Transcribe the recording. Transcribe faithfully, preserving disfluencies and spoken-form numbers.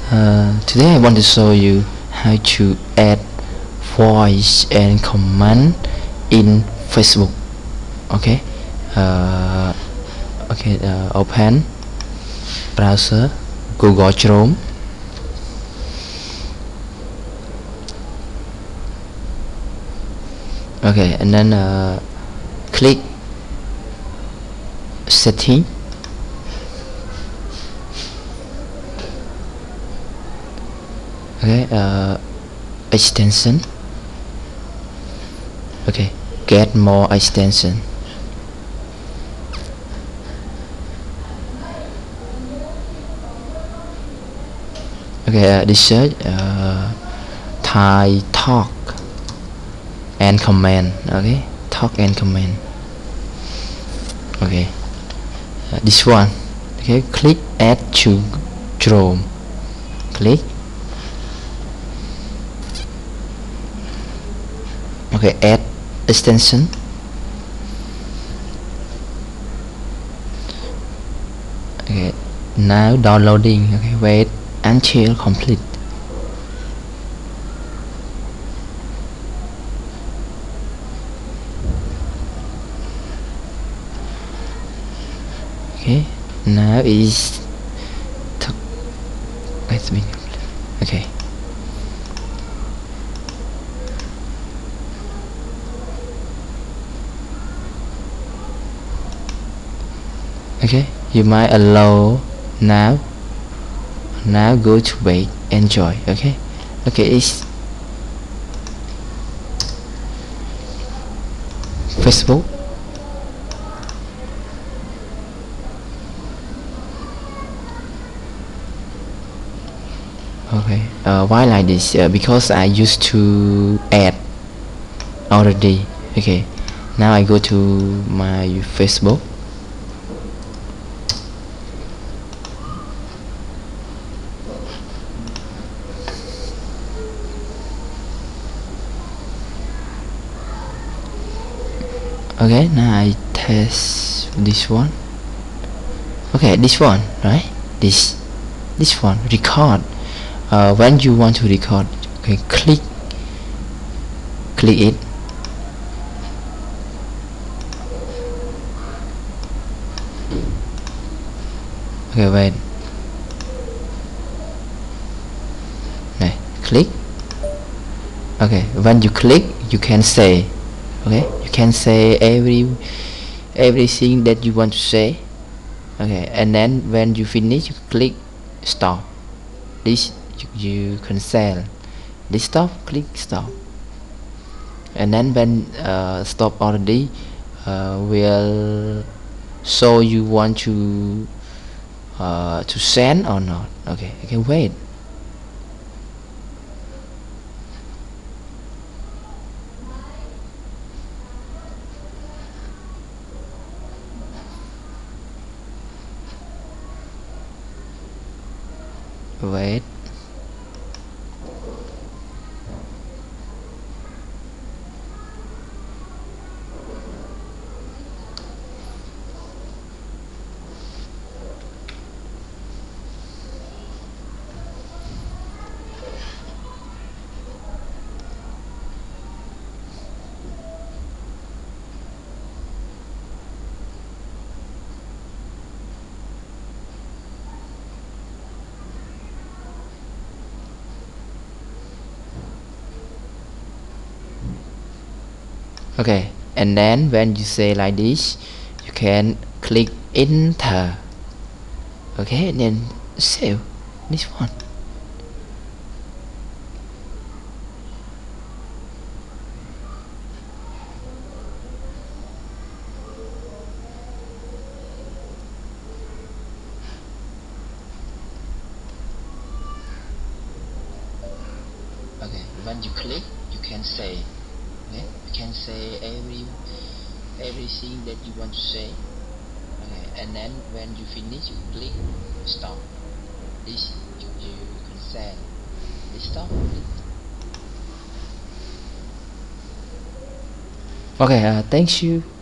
Uh, today I want to show you how to add voice and command in Facebook. Okay. Uh, okay. Uh, open browser, Google Chrome. Okay, and then uh, click setting. Okay, uh, extension. Okay, get more extension. Okay, uh, this search uh, Thai talk and command. Okay, talk and command. Okay, uh, this one. Okay, click add to Chrome. Click. Okay, add extension. Okay, now downloading. Okay, wait until complete. Okay, now is let's be okay. Okay, you might allow now. Now go to wait, enjoy. Okay, okay, it's Facebook. Okay, uh, why like this? Uh, because I used to add already. Okay, now I go to my Facebook. Okay, now I test this one. Okay, this one, right? This this one record. Uh, when you want to record, okay, click click it. Okay, wait. Okay, click. Okay, when you click, you can say. Okay, you can say every everything that you want to say. Okay, and then when you finish, you click stop. This you, you cancel. This stop, click stop. And then when uh, stop already, uh, will show you want to uh, to send or not. Okay, okay, wait. Wait. Okay, and then when you say like this, you can click enter. Okay, and then save this one. Okay, when you click, you can say. Okay, you can say every everything that you want to say. Okay, and then when you finish, you click stop. This you, you can say this stop. Okay, uh, thank you.